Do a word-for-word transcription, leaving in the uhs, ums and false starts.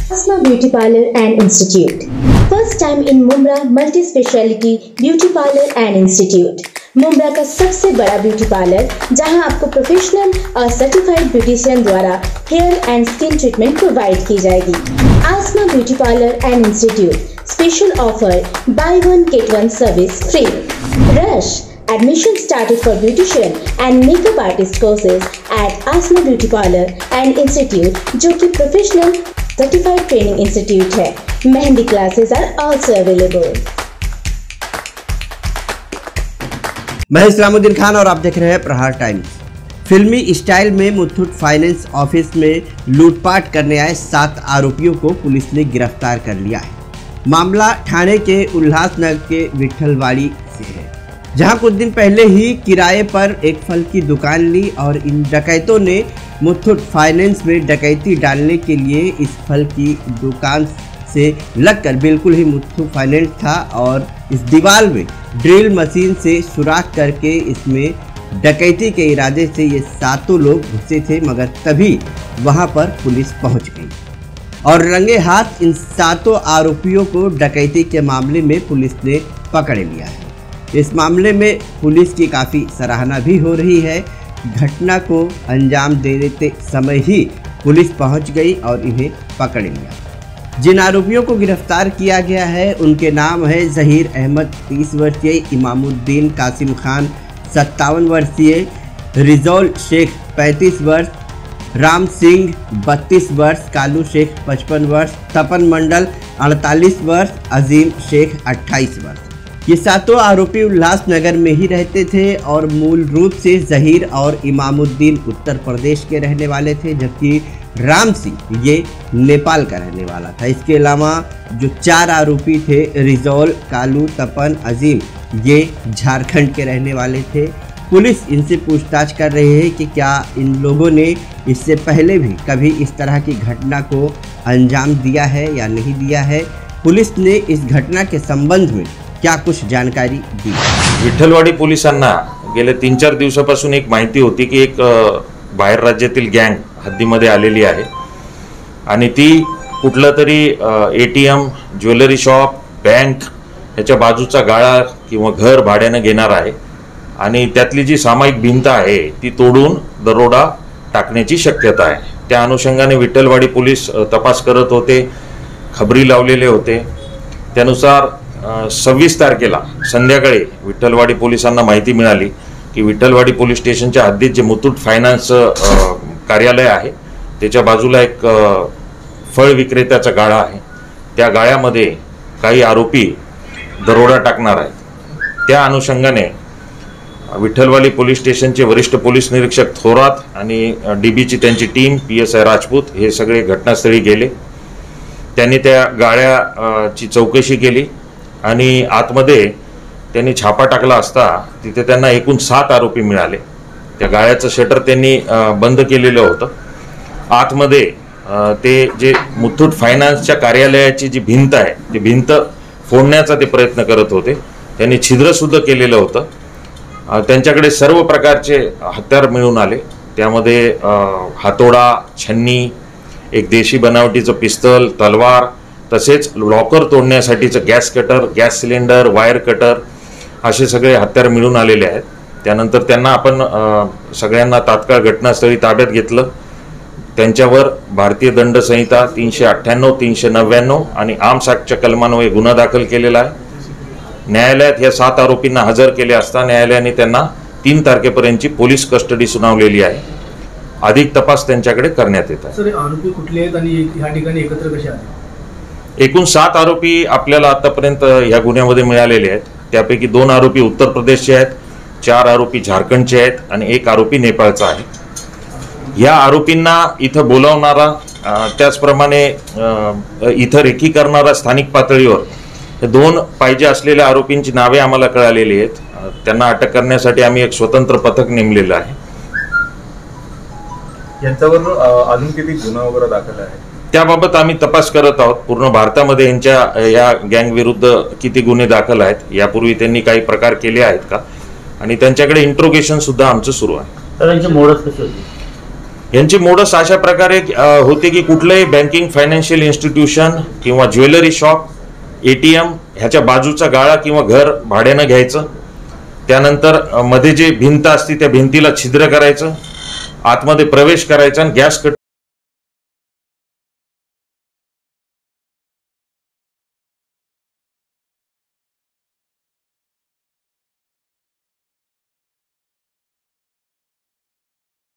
Asma Beauty Parlor and Institute. First time in Mumra Multi-Speciality Beauty Parlor and Institute. Mumbra का सबसे बड़ा beauty parlour जहां आपको professional और सर्टिफाइड ब्यूटिशियन द्वारा hair and skin treatment provide की जाएगी। Asma beauty parlour and institute special offer buy one get one service free. Rush Admission started for beautician and makeup artist courses at Asma Beauty Parlor and Institute, जो कि professional certified training institute है। Mehndi classes are also available। मैं इस्लामुद्दीन खान और आप देख रहे हैं प्रहार times. फिल्मी स्टाइल में मुथूट फाइनेंस ऑफिस में लूटपाट करने आए सात आरोपियों को पुलिस ने गिरफ्तार कर लिया है। मामला ठाणे के उल्लासनगर के विठलवाड़ी से है, जहां कुछ दिन पहले ही किराए पर एक फल की दुकान ली और इन डकैतों ने मुथूट फाइनेंस में डकैती डालने के लिए इस फल की दुकान से लगकर, बिल्कुल ही मुथूट फाइनेंस था और इस दीवार में ड्रिल मशीन से सुराख करके इसमें डकैती के इरादे से ये सातों लोग घुसे थे, मगर तभी वहां पर पुलिस पहुंच गई और रंगे हाथ इन सातों आरोपियों को डकैती के मामले में पुलिस ने पकड़ लिया है। इस मामले में पुलिस की काफ़ी सराहना भी हो रही है। घटना को अंजाम देते समय ही पुलिस पहुंच गई और इन्हें पकड़ लिया। जिन आरोपियों को गिरफ्तार किया गया है उनके नाम है जहीर अहमद तीस वर्षीय, इमामुद्दीन कासिम खान सत्तावन वर्षीय, रिजौल शेख पैंतीस वर्ष, राम सिंह बत्तीस वर्ष, कालू शेख पचपन वर्ष, तपन मंडल अड़तालीस वर्ष, अजीम शेख अट्ठाईस वर्ष। ये सातों आरोपी उल्लासनगर में ही रहते थे और मूल रूप से जहीर और इमामुद्दीन उत्तर प्रदेश के रहने वाले थे, जबकि राम सिंह ये नेपाल का रहने वाला था। इसके अलावा जो चार आरोपी थे रिजौल, कालू, तपन, अजीम, ये झारखंड के रहने वाले थे। पुलिस इनसे पूछताछ कर रही है कि क्या इन लोगों ने इससे पहले भी कभी इस तरह की घटना को अंजाम दिया है या नहीं दिया है। पुलिस ने इस घटना के संबंध में क्या कुछ जानकारी दी। विठ्ठलवाडी पोलिसांना गेल्या तीन चार दिवसापासून एक माहिती होती की एक बाहेर राज्यातील गँग हद्दीमध्ये आलेली आहे आणि ती कुठला तरी एटीएम, ज्वेलरी शॉप, बँक याच्या बाजूचा गाळा किंवा घर भाड्याने घेणार आहे आणि त्यातली जी सामायिक भिंत आहे ती तोडून दरोडा टाकण्याची शक्यता आहे। त्या अनुषंगाने विठ्ठलवाडी पोलीस तपास करत होते, खबरी लावलेले होते। त्यानुसार सव्वीस तारखेला संध्याकाळी विठ्ठलवाडी पोलिसांना माहिती मिळाली की विठ्ठलवाडी पोलीस स्टेशनच्या हद्दीत जे मुथूट फायनान्स कार्यालय आहे त्याच्या बाजूला एक फळ विक्रेत्याचा गाळा आहे, त्या गाळ्यामध्ये काही आरोपी दरोडा टाकणार आहेत। त्या अनुषंगाने विठ्ठलवाडी पोलीस स्टेशनचे वरिष्ठ पोलीस निरीक्षक थोरात आणि डीबीची त्यांची team, P S I Rajput हे सगळे घटनास्थळी गेले। त्यांनी त्या गाळ्याची चौकशी केली आणि आतमध्ये त्यांनी छापा टाकला असता तिथे त्यांना एकूण सात आरोपी मिळाले। त्या गाळ्याचं शटर त्यांनी बंद केलेलं होतं। आतमध्ये ते जे मुथूट फायनान्सच्या कार्यालयाची जी भिंत आहे ती भिंत फोडण्याचा ते प्रयत्न करत होते। त्यांनी छिद्रसुद्धा केलेलं होतं। त्यांच्याकडे सर्व प्रकारचे हत्यार मिळून आले, त्यामध्ये हातोडा, छन्नी, एक देशी बनावटीचं पिस्तल, तलवार, तसेच लॉकर तोडण्यासाठीचं gas cutter, gas cylinder, wire cutter असे सगळे हत्यार मिळून आलेले आहेत। त्यानंतर त्यांना आपण सगळ्यांना तात्काळ घटनास्थळी ताब्यात घेतलं। त्यांच्यावर भारतीय दंड संहिता तीनशे अठ्ठ्याण्णव, तीनशे नव्याण्णव आणि आर्म्स ॲक्टच्या कलमान्वये गुन्हा दाखल केलेला आहे। न्यायालयात या सात आरोपींना हजर केले असता न्यायालयाने त्यांना तीन तारखेपर्यंतची पोलीस कस्टडी सुनावलेली आहे। अधिक तपास त्यांच्याकडे करण्यात येत आहे। सर, आरोपी कुठले आहेत आणि ह्या ठिकाणी एकत्र कसे आले? एकूण सात आरोपी आपल्याला आतापर्यंत या गुन्ह्यामध्ये मिळालेले आहेत। त्यापैकी दोन आरोपी उत्तर प्रदेशचे आहेत, चार आरोपी झारखंडचे आहेत आणि एक आरोपी नेपाळचा आहे। या आरोपींना इथं बोलावणारा, त्याचप्रमाणे इथं रेकी करणारा स्थानिक पातळीवर हे दोन पाहिजे असलेल्या आरोपींची नावे आम्हाला कळालेली आहेत। त्यांना अटक करण्यासाठी आम्ही एक स्वतंत्र पथक नेमलेलं आहे। यांच्यावर अजून किती गुन्हा वगैरे दाखल आहे त्याबाबत आम्ही तपास करत आहोत। पूर्ण भारतामध्ये यांच्या या गँग विरुद्ध किती गुन्हे दाखल आहेत, यापूर्वी त्यांनी काही प्रकार केले आहेत का, आणि त्यांच्याकडे इंट्रोगेशन सुद्धा आमचं सुरू आहे। तर यांची मोडच कशी होती? यांची मोडस अशा प्रकारे होते की कुठलंही बँकिंग फायनान्शियल इन्स्टिट्यूशन किंवा ज्वेलरी शॉप, एटीएम ह्याच्या बाजूचा गाळा किंवा घर भाड्यानं घ्यायचं, त्यानंतर मध्ये जे भिंत असते त्या भिंतीला छिद्र करायचं, आतमध्ये प्रवेश करायचा आणि गॅस कट